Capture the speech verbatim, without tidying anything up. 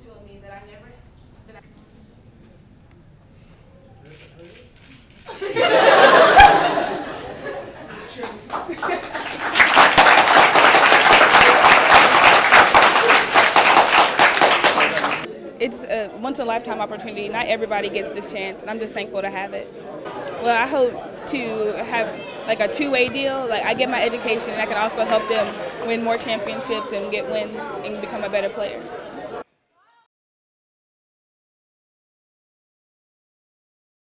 to in me that I never that I It's a once-in-a-lifetime opportunity. Not everybody gets this chance, and I'm just thankful to have it. Well, I hope to have like a two-way deal. Like I get my education, and I can also help them win more championships and get wins and become a better player.